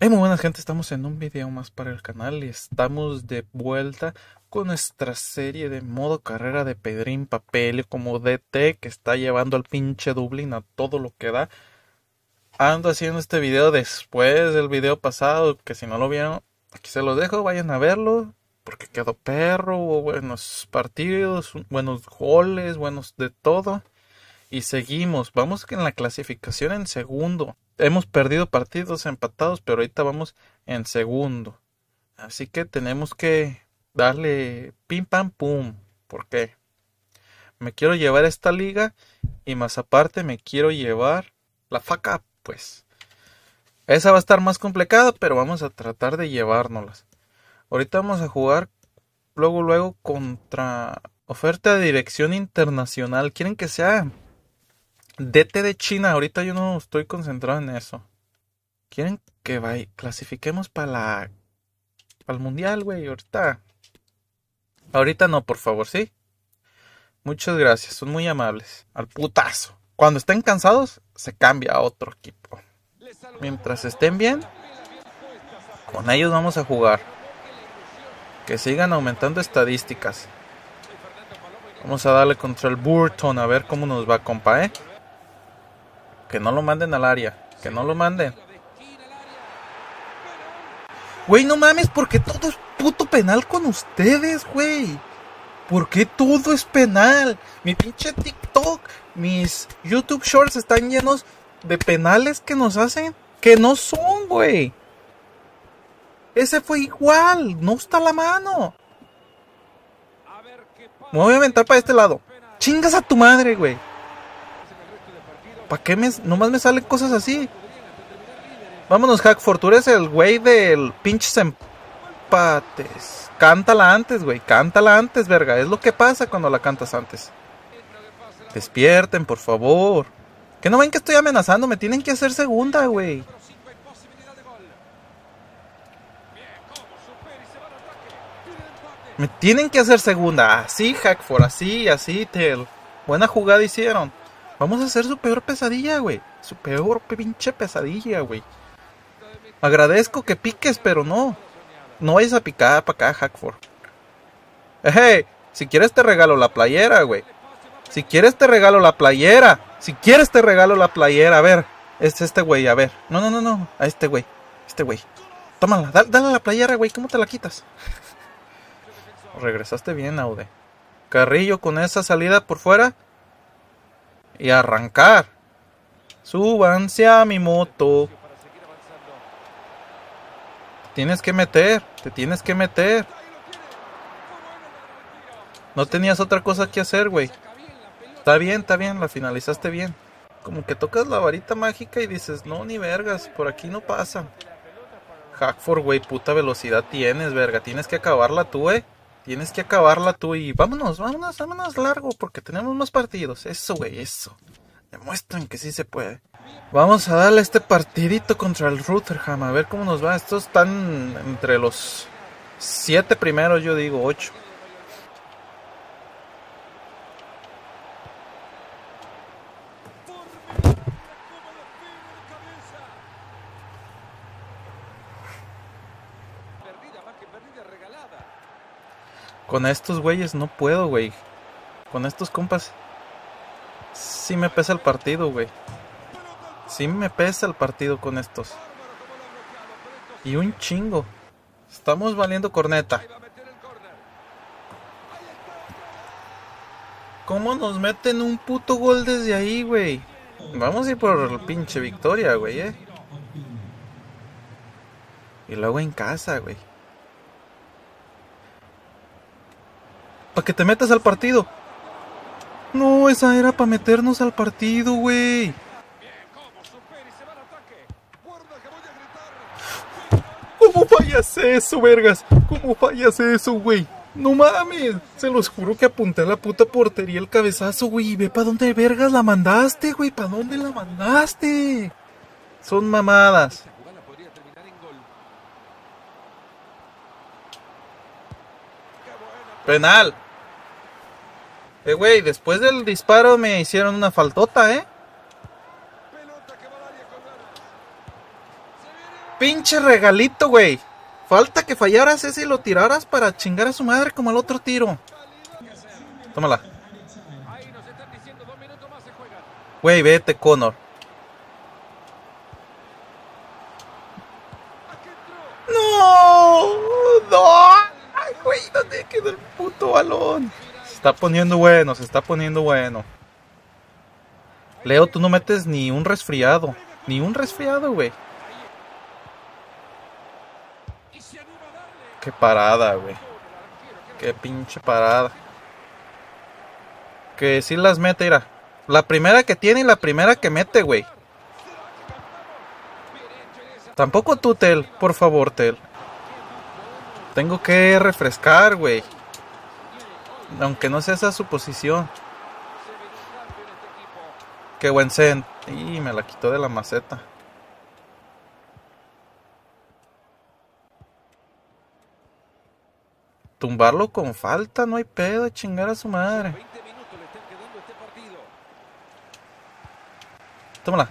Muy buenas gente, estamos en un video más para el canal y estamos de vuelta con nuestra serie de modo carrera de Pedrín Papel como DT que está llevando al pinche Dublín a todo lo que da. Ando haciendo este video después del video pasado, que si no lo vieron, aquí se los dejo, vayan a verlo, porque quedó perro, hubo buenos partidos, buenos goles, buenos de todo. Y seguimos, vamos en la clasificación en segundo. Hemos perdido partidos empatados, pero ahorita vamos en segundo. Así que tenemos que darle pim pam pum. ¿Por qué? Me quiero llevar esta liga y más aparte me quiero llevar la FA Cup, pues. Esa va a estar más complicada, pero vamos a tratar de llevárnoslas. Ahorita vamos a jugar luego contra oferta de dirección internacional. ¿Quieren que sea DT de China? Ahorita yo no estoy concentrado en eso. Quieren que clasifiquemos para el mundial, güey. Ahorita no, por favor, ¿sí? Muchas gracias, son muy amables. Al putazo. Cuando estén cansados, se cambia a otro equipo. Mientras estén bien, con ellos vamos a jugar. Que sigan aumentando estadísticas. Vamos a darle contra el Burton a ver cómo nos va, compa, Que no lo manden al área. Que no lo manden. Güey, no mames, porque todo es puto penal con ustedes, güey. ¿Por qué todo es penal? Mi pinche TikTok, mis YouTube Shorts están llenos de penales que nos hacen que no son, güey. Ese fue igual, no está a la mano. Me voy a aventar para este lado. Chingas a tu madre, güey. ¿Para qué nomás me salen cosas así? Vámonos, Hackford, tú eres el güey del pinches empates. Cántala antes, güey, cántala antes, verga. Es lo que pasa cuando la cantas antes. Despierten, por favor. Que no ven que estoy amenazando, me tienen que hacer segunda, güey. Me tienen que hacer segunda. Así, Hackford, así, Tel. Buena jugada hicieron. Vamos a hacer su peor pesadilla, güey. Su peor pinche pesadilla, güey. Agradezco que piques, pero no. No vayas a picar para acá, Hackford. Hey, si quieres te regalo la playera, güey. Si quieres te regalo la playera. Si quieres te regalo la playera. A ver, es este güey, a ver. No. A este güey. Tómala, dale la playera, güey. ¿Cómo te la quitas? Regresaste bien, Aude. Carrillo con esa salida por fuera. Y arrancar. Súbanse a mi moto. Te tienes que meter. No tenías otra cosa que hacer, güey. Está bien, la finalizaste bien. Como que tocas la varita mágica y dices, no, ni vergas, por aquí no pasa. Hackford, güey, puta velocidad tienes, verga. Tienes que acabarla tú, Tienes que acabarla tú y vámonos largo porque tenemos más partidos. Eso, güey, eso. Demuestran que sí se puede. Vamos a darle este partidito contra el Rotherham, a ver cómo nos va. Estos están entre los 7 primeros, yo digo 8. Con estos güeyes no puedo, güey. Con estos compas sí me pesa el partido, güey. Sí me pesa el partido con estos. Y un chingo. Estamos valiendo corneta. ¿Cómo nos meten un puto gol desde ahí, güey? Vamos a ir por la pinche victoria, güey, Y luego en casa, güey. Para que te metas al partido. No, esa era para meternos al partido, güey. ¿Cómo fallas eso, vergas? ¿Cómo fallas eso, güey? No mames. Se los juro que apunté a la puta portería el cabezazo, güey. Y ve para dónde vergas la mandaste, güey. ¿Para dónde la mandaste? Son mamadas. Penal. Güey, después del disparo me hicieron una faltota, Pinche regalito, güey. Falta que fallaras ese y lo tiraras para chingar a su madre como el otro tiro. Tómala. Güey, vete, Connor. ¡No! ¡No! ¡Ay, güey! ¿Dónde quedó el puto balón? Se está poniendo bueno, se está poniendo bueno. Leo, tú no metes ni un resfriado. Ni un resfriado, güey. Qué parada, güey. Qué pinche parada. Que sí las mete, mira. La primera que tiene y la primera que mete, güey. Tampoco tú, Tel. Por favor, Tel. Tengo que refrescar, güey. Aunque no sea esa su posición. Qué buen Zen. Y me la quitó de la maceta. Tumbarlo con falta, no hay pedo, chingar a su madre. Tómala.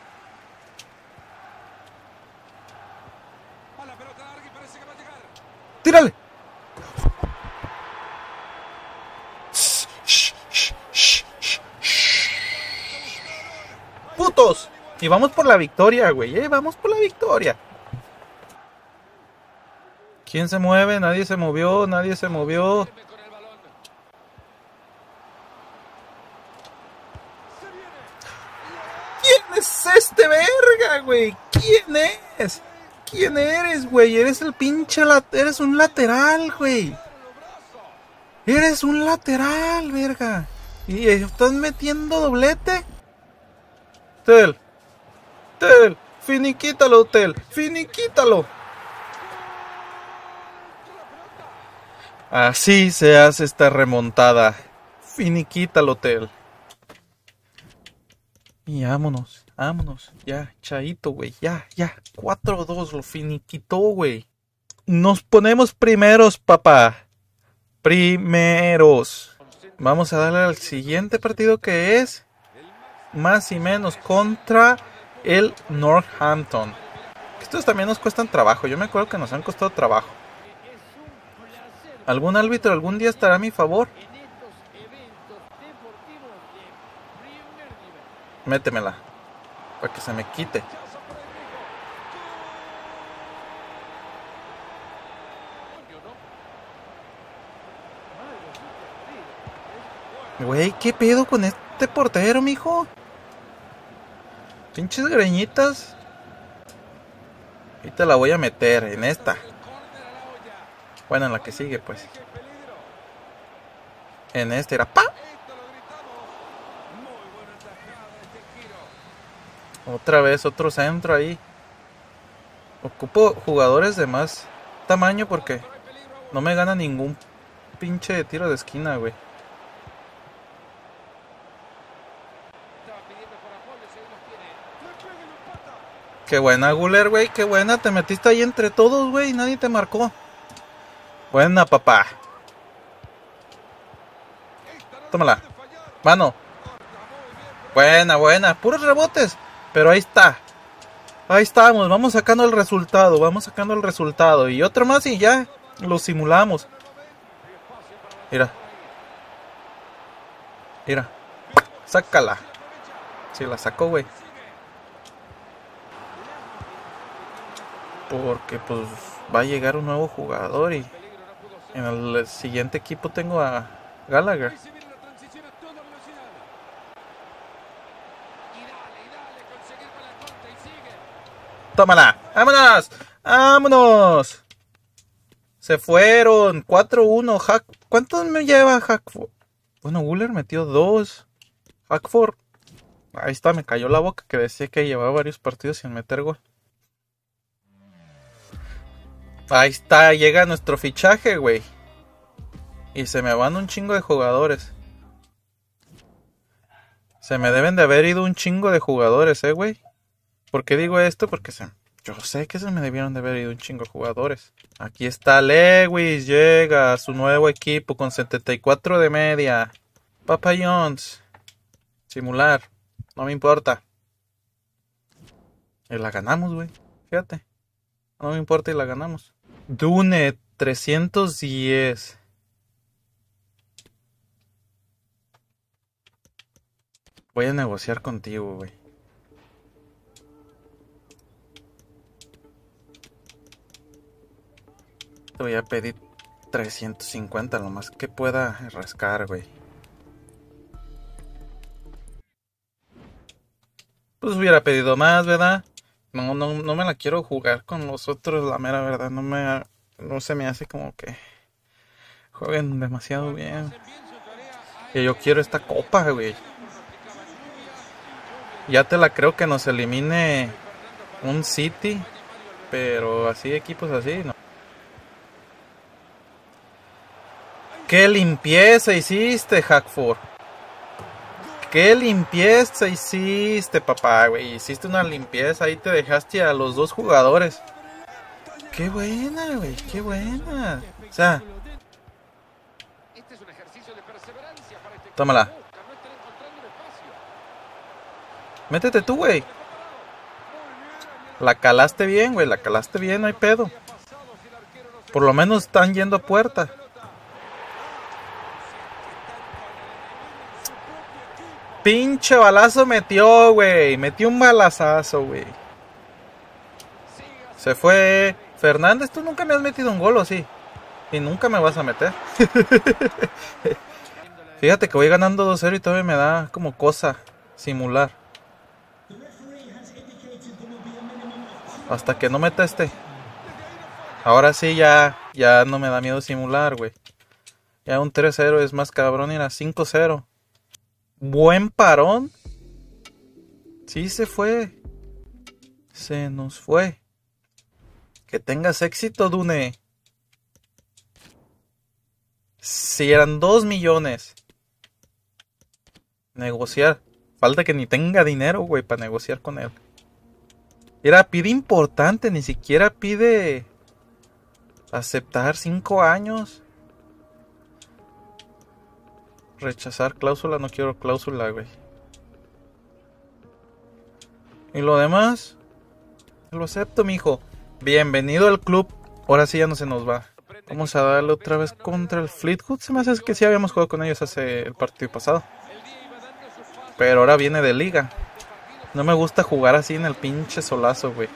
¡Tírale! ¡Putos! Y vamos por la victoria, güey, vamos por la victoria. ¿Quién se mueve? Nadie se movió, nadie se movió. ¿Quién es este verga, güey? ¿Quién es? ¿Quién eres, güey? Eres el pinche eres un lateral, güey. Eres un lateral, verga. ¿Y estás metiendo doblete? Tel, finiquítalo, Tel, finiquítalo. Así se hace esta remontada. Finiquítalo, Tel. Y vámonos, ya, chaito, güey, ya, 4-2, lo finiquitó, güey. Nos ponemos primeros, papá. Primeros. Vamos a darle al siguiente partido que es más y menos contra el Northampton. Estos también nos cuestan trabajo, yo me acuerdo que nos han costado trabajo. ¿Algún árbitro algún día estará a mi favor? Métemela, para que se me quite. Güey, ¿qué pedo con este portero, mijo? Pinches greñitas. Ahorita la voy a meter en esta. Bueno, en la que sigue, pues. En esta era ¡pa! Otra vez, otro centro ahí. Ocupo jugadores de más tamaño porque no me gana ningún pinche tiro de esquina, güey. Qué buena, Guller, güey, qué buena. Te metiste ahí entre todos, güey, nadie te marcó. Buena, papá. Tómala. Mano. Buena. Puros rebotes. Pero ahí está. Ahí estamos. Vamos sacando el resultado. Y otro más y ya. Lo simulamos. Mira. Sácala. Sí, la sacó, güey. Porque pues va a llegar un nuevo jugador y en el siguiente equipo tengo a Gallagher. ¡Tómala! ¡Vámonos! Se fueron. 4-1. ¿Cuántos me lleva Hackford? Bueno, Guller metió 2. Hackford. Ahí está, me cayó la boca que decía que llevaba varios partidos sin meter gol. Ahí está, llega nuestro fichaje, güey. Y se me van un chingo de jugadores. Se me deben de haber ido un chingo de jugadores, güey. ¿Por qué digo esto? Porque yo sé que se me debieron de haber ido un chingo de jugadores. Aquí está Lewis, llega a su nuevo equipo con 74 de media. Papa Jones. Simular. No me importa. Y la ganamos, güey. Fíjate. No me importa y la ganamos. Dune, 310. Voy a negociar contigo, güey. Te voy a pedir 350, lo más que pueda rascar, güey. Pues hubiera pedido más, ¿verdad? No me la quiero jugar con los otros, la mera verdad. No se me hace como que jueguen demasiado bien. Y yo quiero esta copa, güey. Ya te la creo que nos elimine un City, pero así equipos así, no. ¡Qué limpieza hiciste, Hackford! ¡Qué limpieza hiciste, papá, güey! Hiciste una limpieza, ahí te dejaste a los dos jugadores. ¡Qué buena, güey! ¡Qué buena! O sea, tómala. Métete tú, güey. La calaste bien, güey, la calaste bien, no hay pedo. Por lo menos están yendo a puerta. Pinche balazo metió, güey. Metió un balazazo, güey. Se fue. Fernández, tú nunca me has metido un gol, ¿o sí? Y nunca me vas a meter. Fíjate que voy ganando 2-0 y todavía me da como cosa simular. Hasta que no meta este. Ahora sí ya no me da miedo simular, güey. Ya un 3-0 es más cabrón, era 5-0. Buen parón. Sí se fue. Se nos fue. Que tengas éxito, Dune. Si eran 2 millones. Negociar. Falta que ni tenga dinero, güey, para negociar con él. Pide importante, ni siquiera pide aceptar 5 años. Rechazar cláusula, no quiero cláusula, güey. Y lo demás, lo acepto, mijo. Bienvenido al club. Ahora sí ya no se nos va. Vamos a darle otra vez contra el Fleetwood. Se me hace que sí habíamos jugado con ellos hace el partido pasado. Pero ahora viene de liga. No me gusta jugar así en el pinche solazo, güey.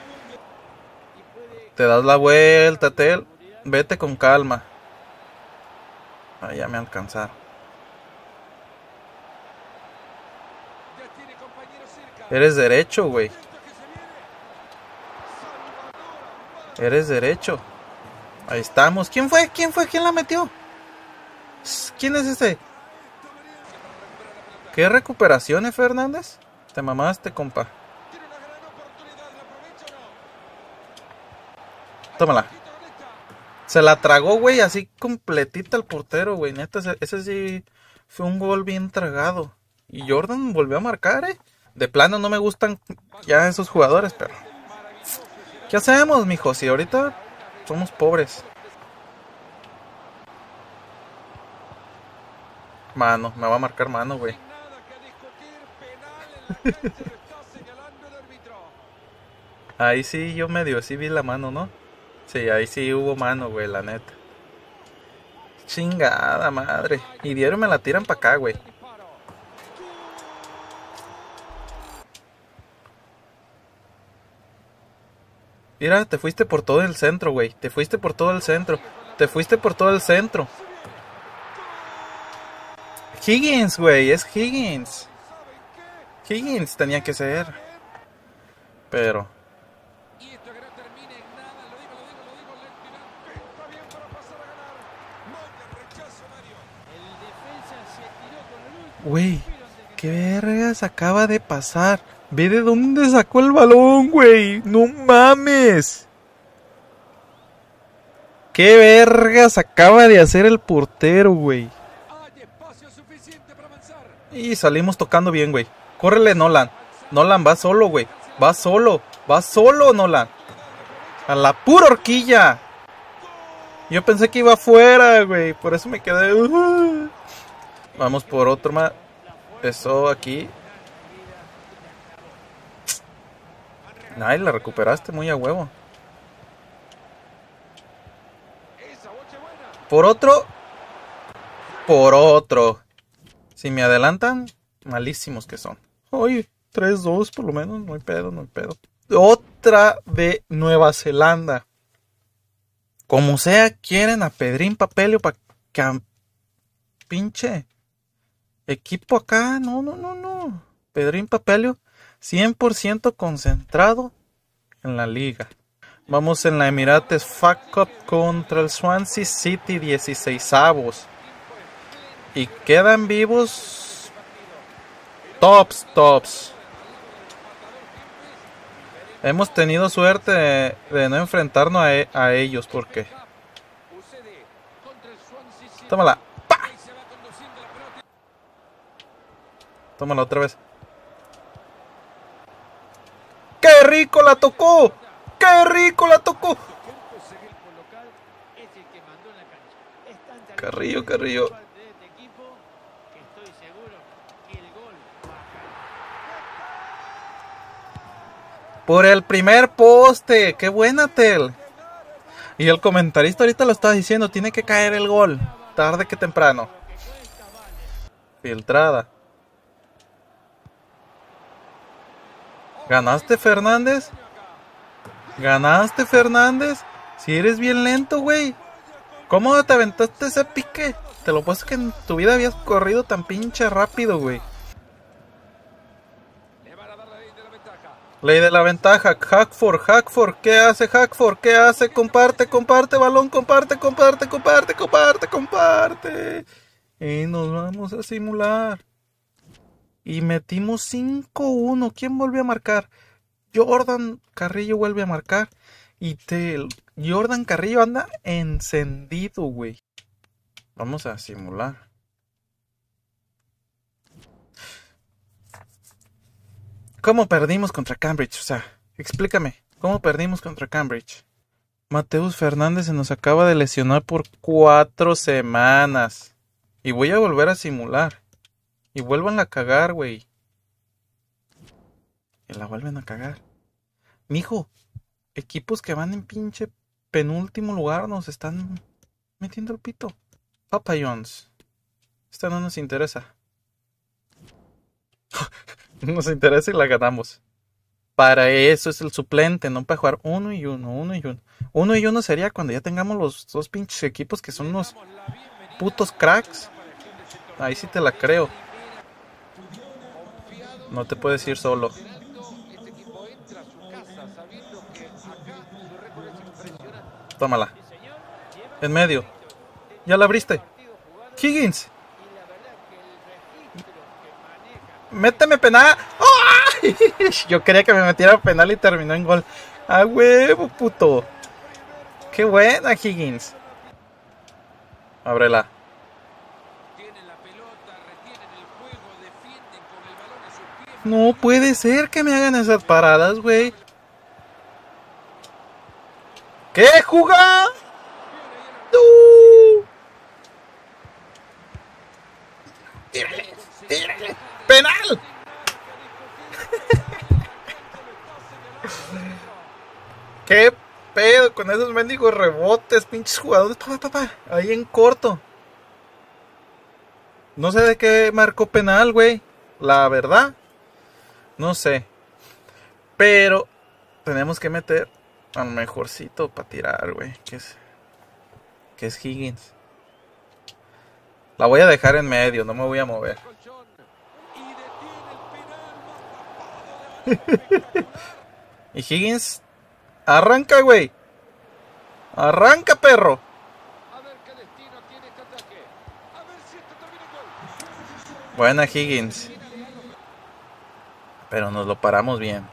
Te das la vuelta, Tel. Vete con calma. Ya me alcanzaron. Eres derecho, güey. Eres derecho. Ahí estamos. ¿Quién fue? ¿Quién la metió? ¿Quién es ese? ¿Qué recuperaciones, Fernández? Te mamaste, compa. Tómala. Se la tragó, güey, así completita el portero, güey. Neta, ese sí fue un gol bien tragado. Y Jordan volvió a marcar, De plano no me gustan ya esos jugadores, pero... ¿Qué hacemos, mijo? Si ahorita somos pobres. Mano, me va a marcar mano, güey. Ahí sí yo medio sí vi la mano, ¿no? Sí, ahí sí hubo mano, güey, la neta. Chingada madre. Y diario me la tiran para acá, güey. Mira, te fuiste por todo el centro, güey. Te fuiste por todo el centro. Te fuiste por todo el centro. Higgins, güey, es Higgins. Higgins tenía que ser. Pero... Güey, qué vergas acaba de pasar. Ve de dónde sacó el balón, güey. No mames. Qué vergas acaba de hacer el portero, güey. Y salimos tocando bien, güey. Córrele, Nolan. Nolan, va solo, güey. Va solo, Nolan. A la pura horquilla. Yo pensé que iba afuera, güey. Por eso me quedé... Vamos por otro más. Eso aquí. Ay, la recuperaste muy a huevo. Por otro. Por otro. Si me adelantan, malísimos que son. Oye, 3-2 por lo menos, no hay pedo, no hay pedo. Otra de Nueva Zelanda. Como sea, quieren a Pedrín Papelio para que pinche equipo acá. No, no, no, no. Pedrín Papelio 100% concentrado en la liga. Vamos en la Emirates FA Cup contra el Swansea City 16avos. Y quedan vivos tops. Hemos tenido suerte de no enfrentarnos a ellos porque... Tómala. ¡Pah! Tómala otra vez. ¡Qué rico la tocó! ¡Qué rico la tocó! Carrillo. Por el primer poste. ¡Qué buena, Tel! Y el comentarista ahorita lo estaba diciendo. Tiene que caer el gol. Tarde que temprano. Filtrada. ¿Ganaste, Fernández? ¿Ganaste, Fernández? Si eres bien lento, güey. ¿Cómo te aventaste ese pique? Te lo puesto que en tu vida habías corrido tan pinche rápido, güey. Ley de la ventaja. Hackford. ¿Qué hace Hackford? ¿Qué hace? Comparte, balón, comparte. Y nos vamos a simular. Y metimos 5-1. ¿Quién volvió a marcar? Jordan Carrillo vuelve a marcar. Y Jordan Carrillo anda encendido, güey. Vamos a simular. ¿Cómo perdimos contra Cambridge? O sea, explícame. ¿Cómo perdimos contra Cambridge? Mateus Fernández se nos acaba de lesionar por 4 semanas. Y voy a volver a simular. Y vuelvan a cagar, güey. Y la vuelven a cagar. Mijo, equipos que van en pinche penúltimo lugar nos están metiendo el pito. Papa John's. Esta no nos interesa. Nos interesa y la ganamos. Para eso es el suplente, no para jugar 1 y 1. 1 y 1 sería cuando ya tengamos los dos pinches equipos que son unos putos cracks. Ahí sí te la creo. No te puedes ir solo. Tómala. En medio. Ya la abriste. Higgins. Méteme penal. ¡Oh! Yo quería que me metiera penal y terminó en gol. ¡A huevo, puto! ¡Qué buena, Higgins! Ábrela. No puede ser que me hagan esas paradas, güey. ¿Qué jugada? ¡Tírale! ¡Penal! ¿Qué pedo con esos mendigos rebotes, pinches jugadores? Ahí en corto. No sé de qué marcó penal, güey. La verdad, no sé. Pero tenemos que meter al mejorcito para tirar, güey. Que es Higgins. La voy a dejar en medio, no me voy a mover. Y Higgins, arranca, güey. Arranca, perro. Buena, Higgins. Pero nos lo paramos bien.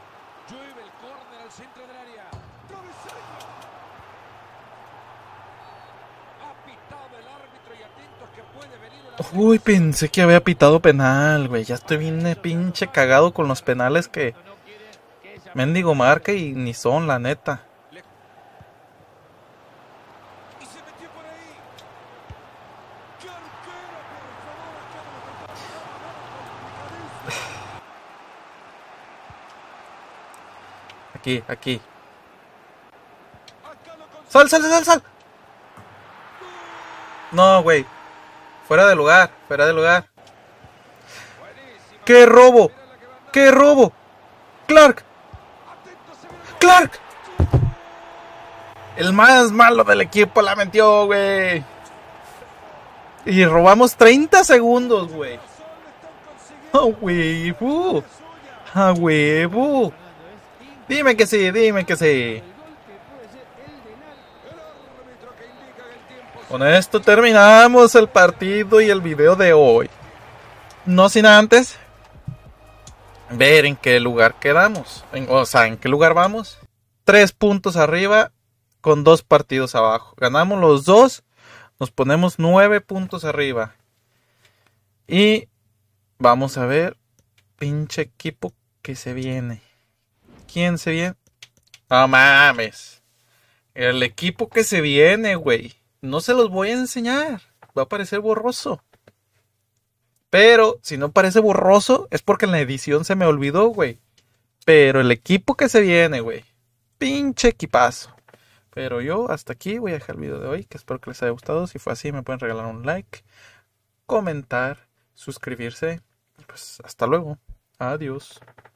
Uy, pensé que había pitado penal, güey. Ya estoy bien pinche cagado con los penales que mendigo marca y ni son, la neta. Aquí. ¡Sal! No, güey. Fuera de lugar, fuera de lugar. ¡Qué robo! ¡Qué robo! ¡Clark! ¡Clark! El más malo del equipo la metió, güey. Y robamos 30 segundos, güey. ¡A huevo! ¡A huevo! Dime que sí, dime que sí. Con esto terminamos el partido y el video de hoy. No sin antes ver en qué lugar quedamos. O sea, en qué lugar vamos. 3 puntos arriba con 2 partidos abajo. Ganamos los 2. Nos ponemos 9 puntos arriba. Y vamos a ver. Pinche equipo que se viene. ¿Quién se viene? No mames. El equipo que se viene, güey. No se los voy a enseñar. Va a parecer borroso. Pero si no parece borroso, es porque en la edición se me olvidó, güey. Pero el equipo que se viene, güey. Pinche equipazo. Pero yo hasta aquí voy a dejar el video de hoy, que espero que les haya gustado. Si fue así, me pueden regalar un like, comentar, suscribirse. Pues hasta luego. Adiós.